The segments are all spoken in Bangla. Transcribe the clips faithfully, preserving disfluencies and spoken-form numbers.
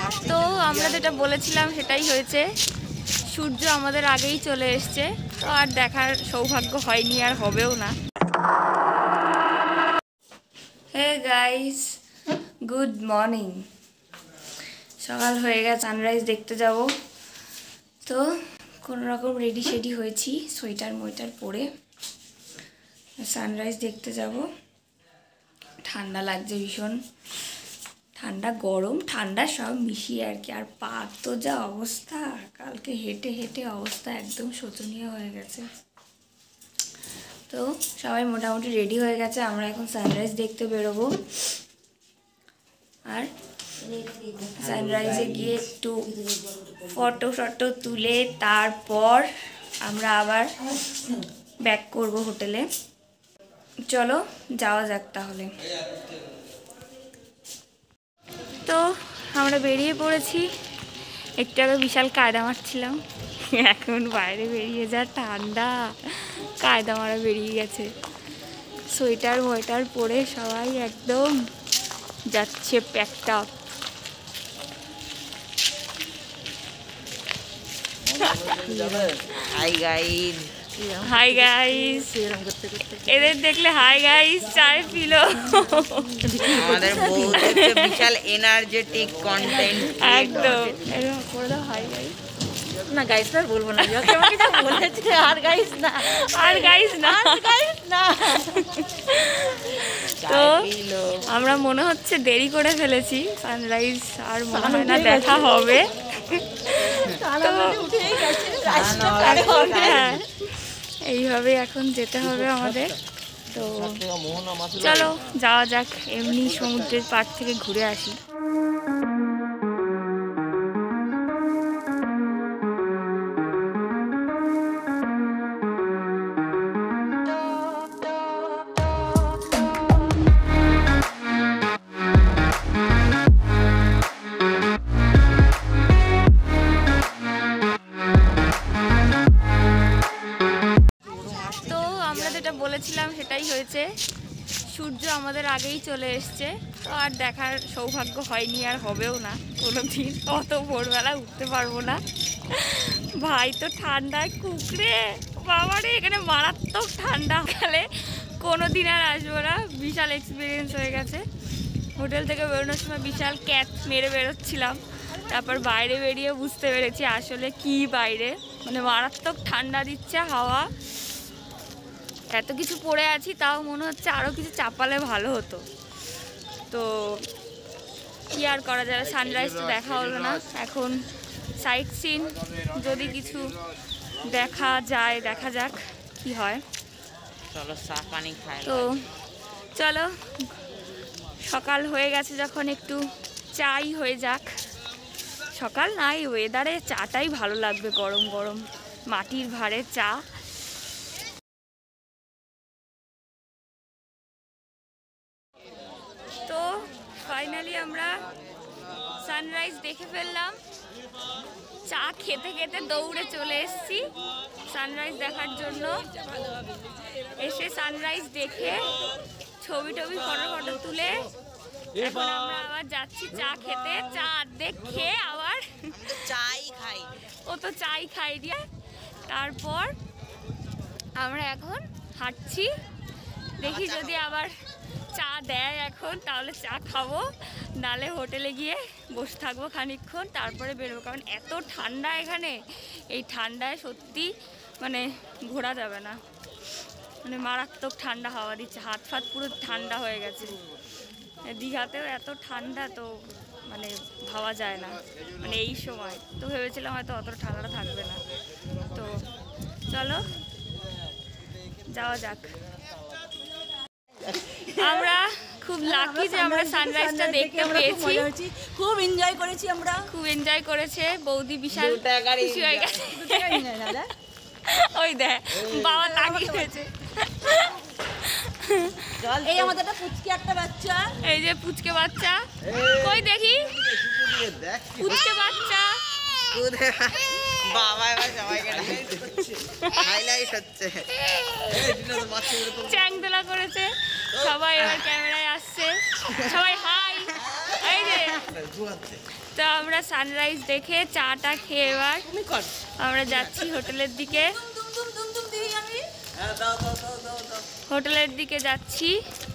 তো আমরা যেটা বলেছিলাম সেটাই হয়েছে, সূর্য আমাদের আগেই চলে এসছে, তো আর দেখার সৌভাগ্য হয়নি আর হবেও না। Hey guys, good morning. সকাল হয়ে গেছে, সানরাইজ দেখতে যাব। তো কোনো রকম রেডি শেডি হয়েছি, সোয়েটার মোয়েটার পরে সানরাইজ দেখতে যাব। ঠান্ডা লাগছে ভীষণ, ঠান্ডা গরম ঠান্ডা সব মিশিয়ে আর কি। আর পা তো যা অবস্থা, কালকে হেঁটে হেঁটে অবস্থা একদম শোচনীয় হয়ে গেছে। তো সবাই মোটামুটি রেডি হয়ে গেছে, আমরা এখন সানরাইজ দেখতে বেরোবো। আর সানরাইজে গিয়ে একটু ফটো ফটো তুলে তারপর আমরা আবার ব্যাক করব হোটেলে। চলো যাওয়া যাক তাহলে। তো আমরা বেরিয়ে পড়েছি। একটু আগে বিশাল কায়দা মারছিলাম, এখন বাইরে বেরিয়ে যা ঠান্ডা, কায়দা মারা বেরিয়ে গেছে। সোয়েটার ওয়েটার পরে সবাই একদম যাচ্ছে packed up. Hi guys, hi guys, এদের দেখলে হাই গাইস চায় পিলো। আমাদের বউদের বিশাল এনার্জেটিক কন্টেন্ট একদম এরকম করে দাও হাই গাইস। না গাইস আর বলবো না, আমাকে যা বলেছে আর গাইস না, আর গাইস না, গাইস না। তো আমরা মনে হচ্ছে দেরি করে ফেলেছি, সানরাইজ আর মনে হয় না দেখা হবে। হ্যাঁ, এইভাবে এখন যেতে হবে আমাদের। তো চলো যাওয়া যাক, এমনি সমুদ্রের পাড় থেকে ঘুরে আসি। বলেছিলাম সেটাই হয়েছে, সূর্য আমাদের আগেই চলে এসছে, তো আর দেখার সৌভাগ্য হয়নি আর হবেও না কোনো দিন। অত ভোরবেলা উঠতে পারবো না ভাই, তো ঠান্ডায় কুকড়ে বাবারে, এখানে মারাত্মক ঠান্ডা। কালে কোনো দিন আর আসবো না, বিশাল এক্সপিরিয়েন্স হয়ে গেছে। হোটেল থেকে বেরোনোর সময় বিশাল ক্যাচ মেরে বেরোচ্ছিলাম, তারপর বাইরে বেরিয়ে বুঝতে পেরেছি আসলে কি বাইরে, মানে মারাত্মক ঠান্ডা দিচ্ছে হাওয়া। এত কিছু পরে আছি, তাও মনে হচ্ছে আরও কিছু চাপালে ভালো হতো। তো কি আর করা যাবে, সানরাইজ তো দেখা হলো না। এখন সাইট সিন যদি কিছু দেখা যায়, দেখা যাক কি হয়। চলো চা পানি খাই। তো চলো, সকাল হয়ে গেছে যখন একটু চাই হয়ে যাক। সকাল নাই, ওয়েদারে চাটাই ভালো লাগবে, গরম গরম মাটির ভাঁড়ে চা। তো ফাইনালি আমরা সানরাইজ দেখে ফেললাম, চা খেতে খেতে দৌড়ে চলে এসেছি সানরাইজ দেখার জন্য। এসে সানরাইজ দেখে ছবি টবি ফটো ফটো তুলে এখন আমরা আবার যাচ্ছি চা খেতে। চা অর্ধেক খেয়ে আবার চাই খাই, ও তো চাই খাই দিয়ে তারপর আমরা এখন হাঁটছি। দেখি যদি আবার চা দেয় এখন, তাহলে চা খাবো, নালে হোটেলে গিয়ে বসে থাকবো খানিকক্ষণ, তারপরে বেরোবো। কারণ এত ঠান্ডা এখানে, এই ঠান্ডায় সত্যি মানে ঘোরা যাবে না, মানে মারাত্মক ঠান্ডা হাওয়া দিচ্ছে, হাত ফাত পুরো ঠান্ডা হয়ে গেছে। দীঘাতেও এত ঠান্ডা, তো মানে ভাবা যায় না মানে এই সময়। তো ভেবেছিলাম হয়তো অত ঠান্ডাটা থাকবে না। তো চলো যাওয়া যাক। আমরা খুব লাকি যে আমরা সানরাইজটা দেখতে পেয়েছি, খুব এনজয় করেছি আমরা, খুব এনজয় করেছে বৌদি, বিশাল খুশি হয়ে গেছে। ওই দেখ বাবা তাকিয়ে রয়েছে। এই আমাদের একটা পুচকে একটা বাচ্চা, এই যে পুচকে বাচ্চা, কই দেখি পুচকে বাচ্চা। বাবা এবার সবাইকে হাইলাইট হচ্ছে, চ্যাংদোলা করেছে সবাই, এবার ক্যামেরায় আসছে সবাই। হাই, এই যে তো আমরা সানরাইজ দেখে চাটা খেয়ে এবার আমরা যাচ্ছি হোটেলের দিকে। হোটেলের দিকে যাচ্ছি,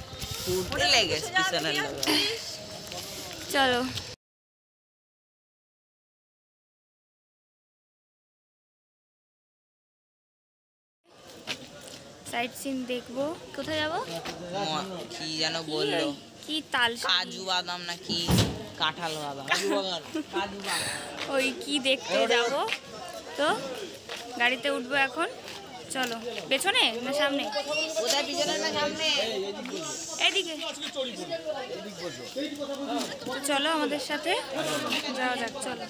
চলো। সাইট সিন দেখবো। কোথায় যাবো? কি যেন বললো, কি তাল, কাজু বাদাম নাকি কাঁঠাল বাদাম, কাজু বাদাম, ওই কি দেখতে যাব। তো গাড়িতে উঠবো এখন, চলো। পেছনে না সামনে? কোথায় পিছনে না সামনে? এদিকে চলো, আমাদের সাথে যাওয়া যাক, চলো।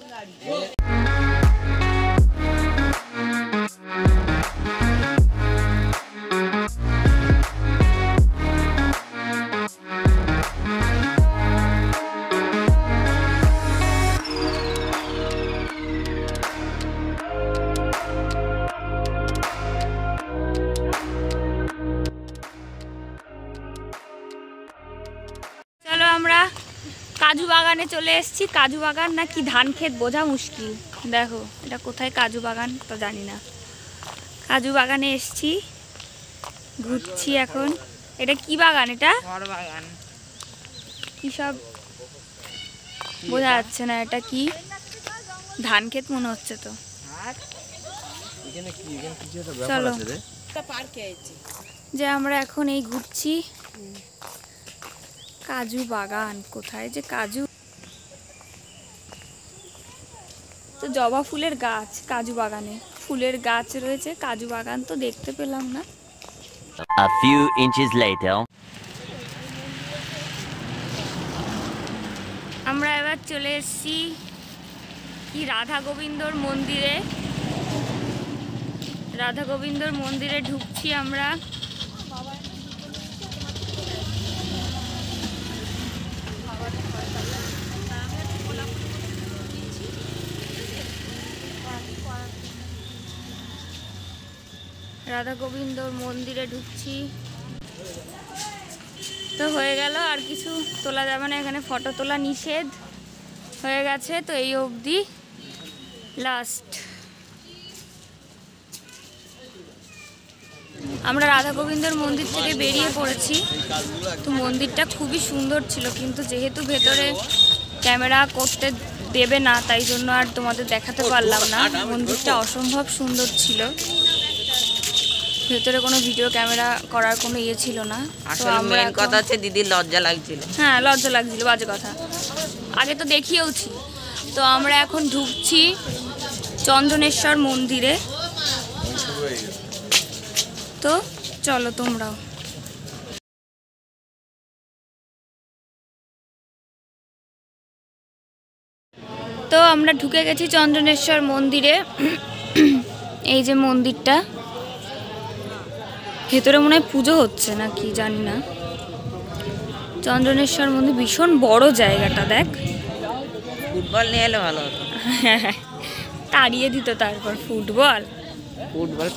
আমরা কাজু বাগানে চলে এসেছি। কাজু বাগান না কি ধান ক্ষেত বোঝা মুশকিল। দেখো এটা কোথায় কাজু বাগান তো জানি না। কাজু বাগানে এসেছি, ঘুরছি এখন। এটা কি বাগান? এটা বাগান কি সব বোঝা যাচ্ছে না। এটা কি ধান ক্ষেত মনে হচ্ছে তো। চলো, যে আমরা এখন এই ঘুরছি কাজু বাগান। কোথায় যে কাজু, তো জবা ফুলের গাছ কাজু বাগানে, ফুলের গাছ রয়েছে, কাজু বাগান তো দেখতে পেলাম না। A few inches later. আমরা এবার চলে এসেছি কি রাধা গোবিন্দর মন্দিরে। রাধা গোবিন্দর মন্দিরে ঢুকছি আমরা। রাধা গোবিন্দর মন্দিরে ঢুকছি। তো হয়ে গেল, আর কিছু তোলা যাবে না এখানে, ফটো তোলা নিষেধ হয়ে গেছে। তো এই অবধি লাস্ট। আমরা রাধা গোবিন্দর মন্দির থেকে বেরিয়ে পড়েছি। তো মন্দিরটা খুবই সুন্দর ছিল, কিন্তু যেহেতু ভেতরে ক্যামেরা করতে দেবে না, তাই জন্য আর তোমাদের দেখাতে পারলাম না। মন্দিরটা অসম্ভব সুন্দর ছিল, ভেতরে কোনো ভিডিও ক্যামেরা করার কোনো ইয়ে ছিল না। আসলে মেন কথা হচ্ছে দিদির লজ্জা লাগছিল। হ্যাঁ লজ্জা লাগছিল, বাজে কথা, আগে তো দেখিয়েওছি। তো আমরা এখন ঢুকছি চন্দনেশ্বর মন্দিরে। তো চলো তোমরাও। তো আমরা ঢুকে গেছি চন্দনেশ্বর মন্দিরে। এই যে মন্দিরটা, ভেতরে মনে হয় পুজো হচ্ছে না কি জানি না। চন্দনেশ্বর মন্দির ভীষণ বড় জায়গাটা, দেখ। ফুটবল নিয়ে এলে ভালো হতো। তাড়িয়ে দিত তারপর ফুটবল। ফুটবল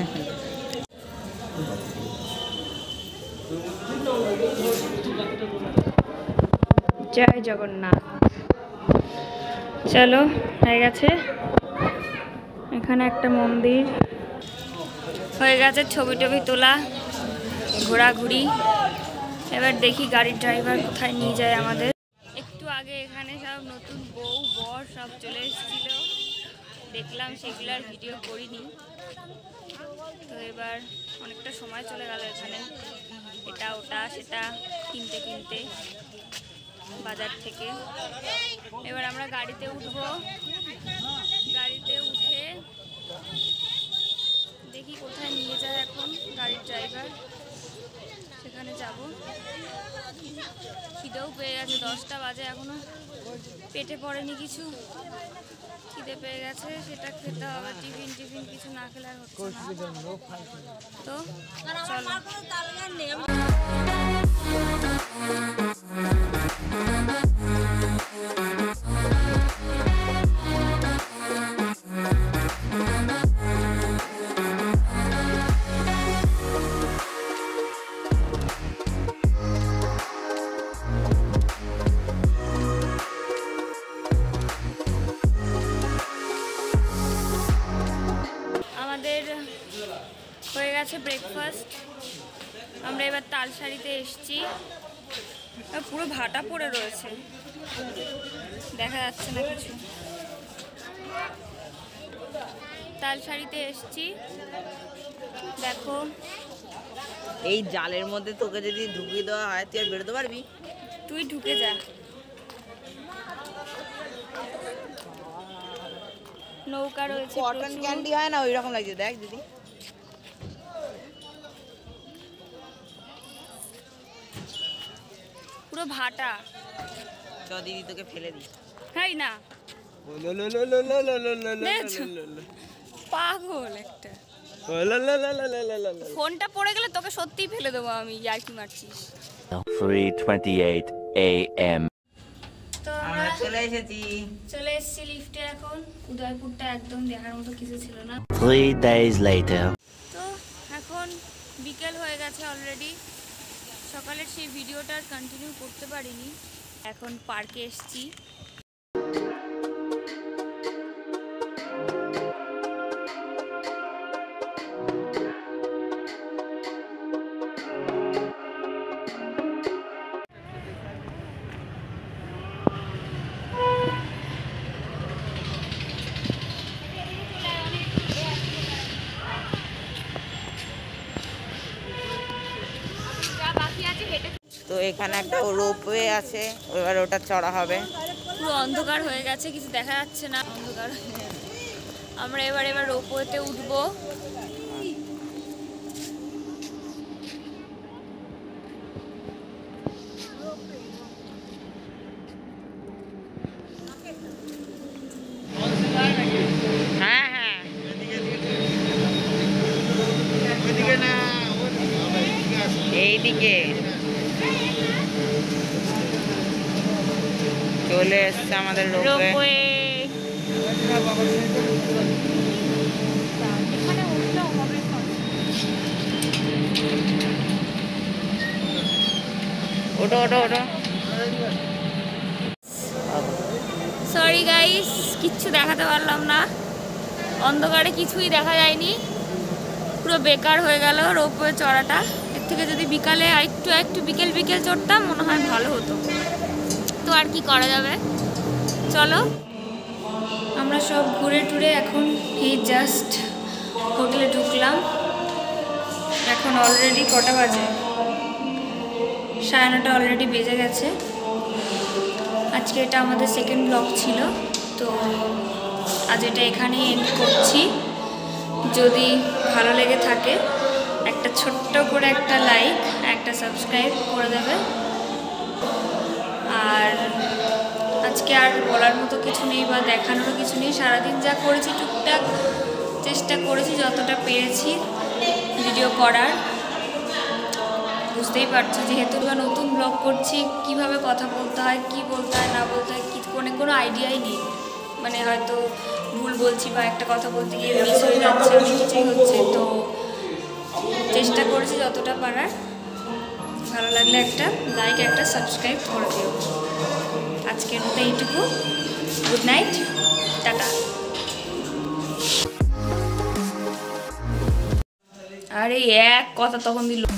জয় জগন্নাথ। চলো, হয়ে গেছে এখানে একটা মন্দির, হয়ে গেছে ছবি টবি তোলা, ঘোরাঘুরি। এবার দেখি গাড়ির ড্রাইভার কোথায় নিয়ে যায় আমাদের। একটু আগে এখানে সব নতুন বউ বর সব চলে এসেছিল, দেখলাম, সেগুলো আর ভিডিও করিনি। তো এবার অনেকটা সময় চলে গেল এখানে, এটা ওটা সেটা কিনতে কিনতে বাজার থেকে। এবার আমরা গাড়িতে উঠবো। গাড়িতে উঠে দেখি কোথায় নিয়ে যায় এখন গাড়ির ড্রাইভার, সেখানে যাব। খিদেও পেয়ে গেছে, দশটা বাজে, এখনো পেটে পড়েনি কিছু, খিদে পেয়ে গেছে, সেটা খেতে হবে। টিফিন টিফিন কিছু না খেলে আর হচ্ছে না। তো চলো। গেছে ব্রেকফাস্ট। আমরা এবার তালসারিতে এসছি, পুরো ভাটা পড়ে রয়েছে, দেখা যাচ্ছে না কিছু। তালসারিতে এসছি, দেখো এই জালের মধ্যে তোকে যদি ঢুকিয়ে দেওয়া হয় তুই আর বেরোতে পারবি? তুই ঢুকে যা। নৌকা রয়েছে, কটন ক্যান্ডি হয় না ওই রকম লাগছে, দেখ দিদি। পুরো ভাটা। চ দিদি তোকে ফেলে দিই। হাই না, পাগল একটা। ফোনটা পড়ে গেলে তোকে সত্যিই ফেলে দেবো আমি, ইয়ার্কি মারছিস। three twenty-eight a m তো আমরা আমরা চলে এসেছি। চলে এসেছি লিফটে এখন। উদয়পুরটা একদম দেখার মতো কিছু ছিল না। Three days later. তো এখন বিকেল হয়ে গেছে অলরেডি। সকালের সেই ভিডিওটা আর কন্টিনিউ করতে পারিনি। এখন পার্কে এসেছি। তো এখানে একটা রোপওয়ে আছে, এবার ওটা চড়া হবে। পুরো অন্ধকার হয়ে গেছে, কিছু দেখা যাচ্ছে না, অন্ধকার। আমরা এবার এবার রোপওয়েতে উঠবো। হ্যাঁ হ্যাঁ এইদিকে চলে এসছে আমাদের রোপওয়ে। রোপওয়ে এখানে উঠলেও হবে। ওঠো ওঠো ওঠো। সরি গাইস, কিচ্ছু দেখাতে পারলাম না, অন্ধকারে কিছুই দেখা যায়নি, পুরো বেকার হয়ে গেল রোপওয়ে চড়াটা। এর থেকে যদি বিকালে একটু একটু বিকেল বিকেল চড়তাম মনে হয় ভালো হতো। তো আর কি করা যাবে, চলো। আমরা সব ঘুরে টুরে এখন এই জাস্ট হোটেলে ঢুকলাম। এখন অলরেডি কটা বাজে? সাড়ে নটা অলরেডি বেজে গেছে। আজকে এটা আমাদের সেকেন্ড ব্লগ ছিল, তো আজ এটা এখানেই এন্ড করছি। যদি ভালো লেগে থাকে একটা ছোট্ট করে একটা লাইক, একটা সাবস্ক্রাইব করে দেবে। আর আজকে আর বলার মতো কিছু নেই বা দেখানোর কিছু নেই। সারাদিন যা করেছি টুকটাক চেষ্টা করেছি যতটা পেরেছি ভিডিও করার। বুঝতেই পারছো যেহেতু বা নতুন ব্লগ করছি, কিভাবে কথা বলতে হয়, কি বলতে হয় না বলতে হয়, কি কোনো কোনো আইডিয়াই নেই। মানে হয়তো ভুল বলছি বা একটা কথা বলতে গিয়ে মিস হয়ে যাচ্ছে, অনেক কিছুই হচ্ছে। তো চেষ্টা করেছি যতটা পারার। ভালো লাগলে একটা লাইক, একটা সাবস্ক্রাইব করে দিও। আজকের মতো এইটুকু। Good night, tata. আরে এক কথা তখন দিল।